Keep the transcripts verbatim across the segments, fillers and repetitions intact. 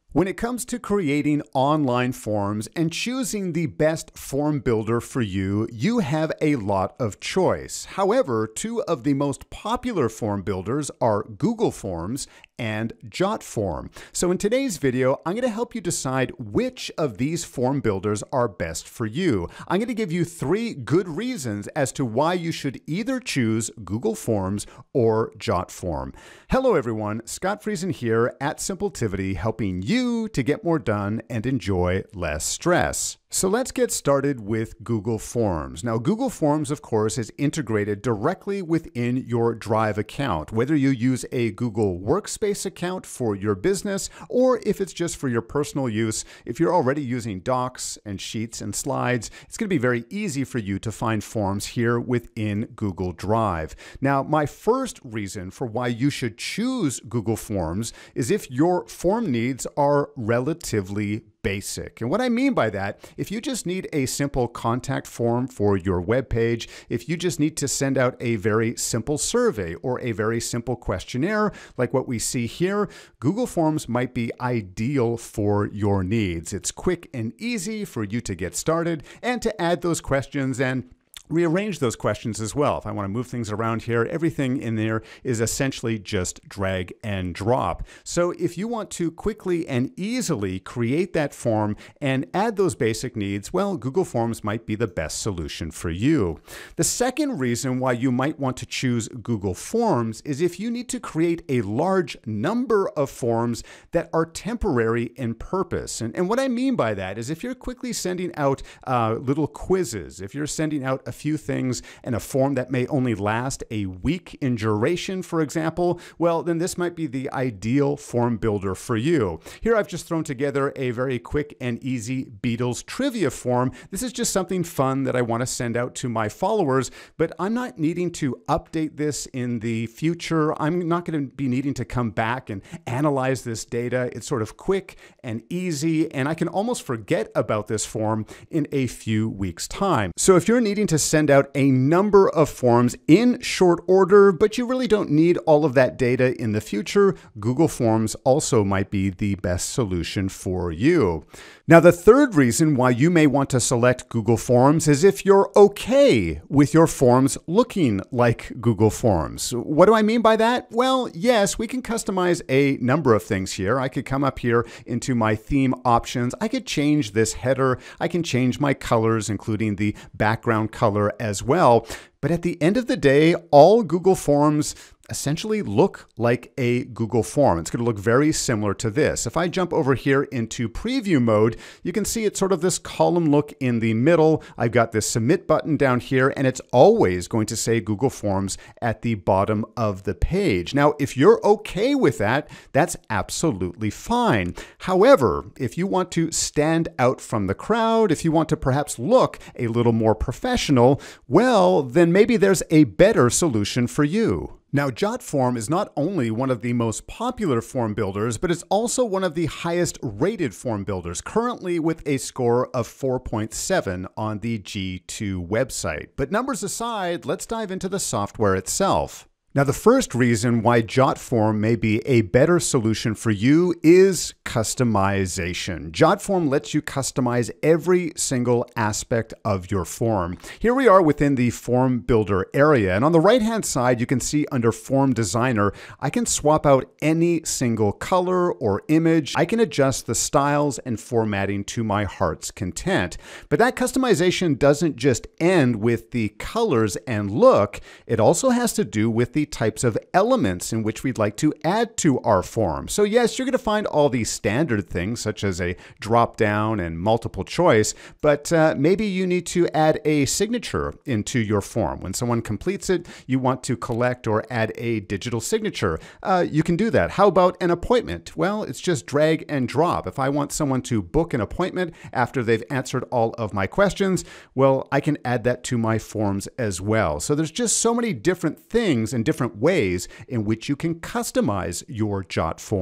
When it comes to creating online forms and choosing the best form builder for you, you have a lot of choice. However, two of the most popular form builders are Google Forms and Jotform. So in today's video, I'm going to help you decide which of these form builders are best for you. I'm going to give you three good reasons as to why you should either choose Google Forms or Jotform. Hello everyone, Scott Friesen here at Simpletivity, helping you to get more done and enjoy less stress. So let's get started with Google Forms. Now, Google Forms, of course, is integrated directly within your Drive account, whether you use a Google Workspace account for your business or if it's just for your personal use. If you're already using Docs and Sheets and Slides, it's going to be very easy for you to find forms here within Google Drive. Now, my first reason for why you should choose Google Forms is if your form needs are relatively basic. And what I mean by that, if you just need a simple contact form for your web page, if you just need to send out a very simple survey or a very simple questionnaire like what we see here, Google Forms might be ideal for your needs. It's quick and easy for you to get started and to add those questions and rearrange those questions as well. If I want to move things around here, everything in there is essentially just drag and drop. So if you want to quickly and easily create that form and add those basic needs, well, Google Forms might be the best solution for you. The second reason why you might want to choose Google Forms is if you need to create a large number of forms that are temporary in purpose. And, and what I mean by that is if you're quickly sending out uh, little quizzes, if you're sending out a few things in a form that may only last a week in duration, for example, well, then this might be the ideal form builder for you. Here I've just thrown together a very quick and easy Beatles trivia form. This is just something fun that I want to send out to my followers, but I'm not needing to update this in the future. I'm not going to be needing to come back and analyze this data. It's sort of quick and easy, and I can almost forget about this form in a few weeks' time. So if you're needing to send out a number of forms in short order, but you really don't need all of that data in the future, Google Forms also might be the best solution for you. Now, the third reason why you may want to select Google Forms is if you're okay with your forms looking like Google Forms. What do I mean by that? Well, yes, we can customize a number of things here. I could come up here into my theme options. I could change this header. I can change my colors, including the background color as well. But at the end of the day, all Google Forms essentially look like a Google form. It's going to look very similar to this. If I jump over here into preview mode, you can see it's sort of this column look in the middle. I've got this submit button down here, and it's always going to say Google Forms at the bottom of the page. Now, if you're okay with that, that's absolutely fine. However, if you want to stand out from the crowd, if you want to perhaps look a little more professional, well, then maybe there's a better solution for you. Now, Jotform is not only one of the most popular form builders, but it's also one of the highest rated form builders, currently with a score of four point seven on the G two website. But numbers aside, let's dive into the software itself. Now, the first reason why Jotform may be a better solution for you is customization. Jotform lets you customize every single aspect of your form. Here we are within the Form Builder area, and on the right-hand side, you can see under Form Designer, I can swap out any single color or image. I can adjust the styles and formatting to my heart's content. But that customization doesn't just end with the colors and look. It also has to do with the The types of elements in which we'd like to add to our form. So yes, you're going to find all these standard things such as a drop down and multiple choice, but uh, maybe you need to add a signature into your form. When someone completes it, you want to collect or add a digital signature. Uh, you can do that. How about an appointment? Well, it's just drag and drop. If I want someone to book an appointment after they've answered all of my questions, well, I can add that to my forms as well. So there's just so many different things and different ways in which you can customize your Jot form.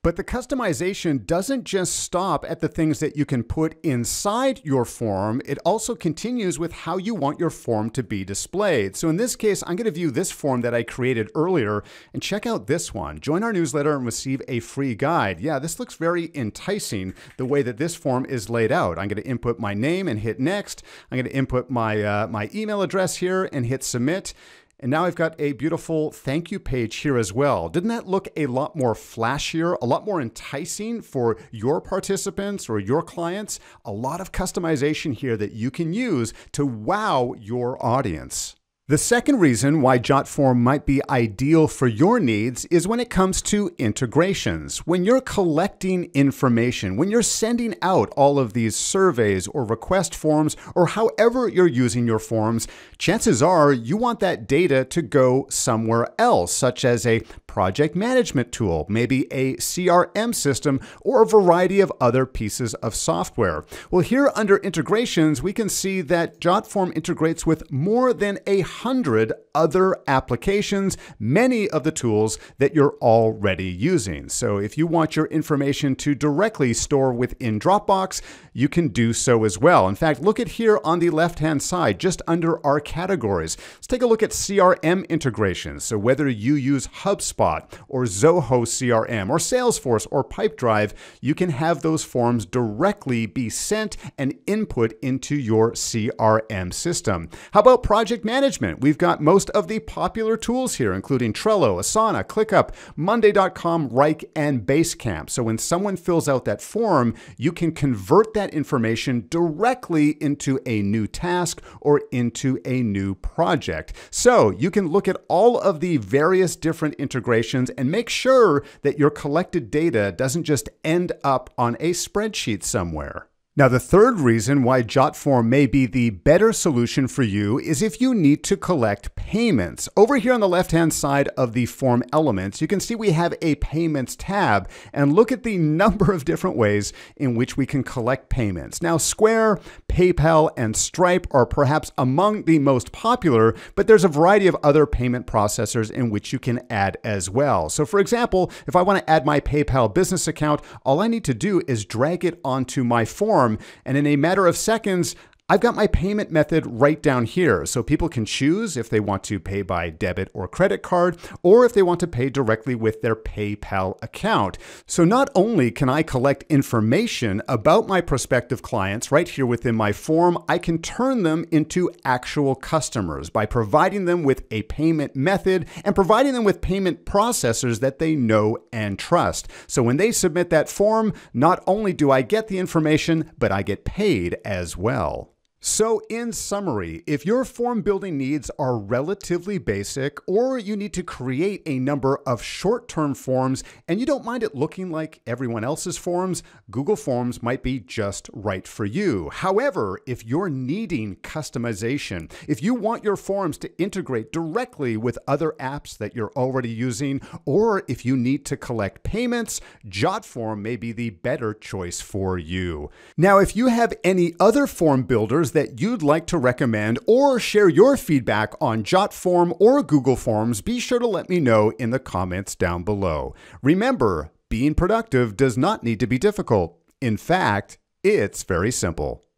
But the customization doesn't just stop at the things that you can put inside your form. It also continues with how you want your form to be displayed. So in this case, I'm going to view this form that I created earlier and check out this one. Join our newsletter and receive a free guide. Yeah, this looks very enticing the way that this form is laid out. I'm going to input my name and hit next. I'm going to input my, uh, my email address here and hit submit. And now I've got a beautiful thank you page here as well. Didn't that look a lot more flashier, a lot more enticing for your participants or your clients? A lot of customization here that you can use to wow your audience. The second reason why Jotform might be ideal for your needs is when it comes to integrations. When you're collecting information, when you're sending out all of these surveys or request forms, or however you're using your forms, chances are you want that data to go somewhere else, such as a project management tool, maybe a C R M system, or a variety of other pieces of software. Well, here under integrations, we can see that Jotform integrates with more than a hundred other applications, many of the tools that you're already using. So if you want your information to directly store within Dropbox, you can do so as well. In fact, look at here on the left-hand side, just under our categories. Let's take a look at C R M integrations. So whether you use HubSpot or Zoho C R M or Salesforce or Pipedrive, you can have those forms directly be sent and input into your C R M system. How about project management? We've got most of the popular tools here, including Trello, Asana, ClickUp, Monday dot com, Wrike, and Basecamp. So when someone fills out that form, you can convert that information directly into a new task or into a new project. So you can look at all of the various different integrations and make sure that your collected data doesn't just end up on a spreadsheet somewhere. Now, the third reason why Jotform may be the better solution for you is if you need to collect payments. Over here on the left-hand side of the form elements, you can see we have a payments tab, and look at the number of different ways in which we can collect payments. Now, Square, PayPal, and Stripe are perhaps among the most popular, but there's a variety of other payment processors in which you can add as well. So for example, if I want to add my PayPal business account, all I need to do is drag it onto my form, and in a matter of seconds, I've got my payment method right down here. So people can choose if they want to pay by debit or credit card, or if they want to pay directly with their PayPal account. So not only can I collect information about my prospective clients right here within my form, I can turn them into actual customers by providing them with a payment method and providing them with payment processors that they know and trust. So when they submit that form, not only do I get the information, but I get paid as well. So in summary, if your form building needs are relatively basic, or you need to create a number of short-term forms and you don't mind it looking like everyone else's forms, Google Forms might be just right for you. However, if you're needing customization, if you want your forms to integrate directly with other apps that you're already using, or if you need to collect payments, Jotform may be the better choice for you. Now, if you have any other form builders that you'd like to recommend or share your feedback on Jotform or Google Forms, be sure to let me know in the comments down below. Remember, being productive does not need to be difficult. In fact, it's very simple.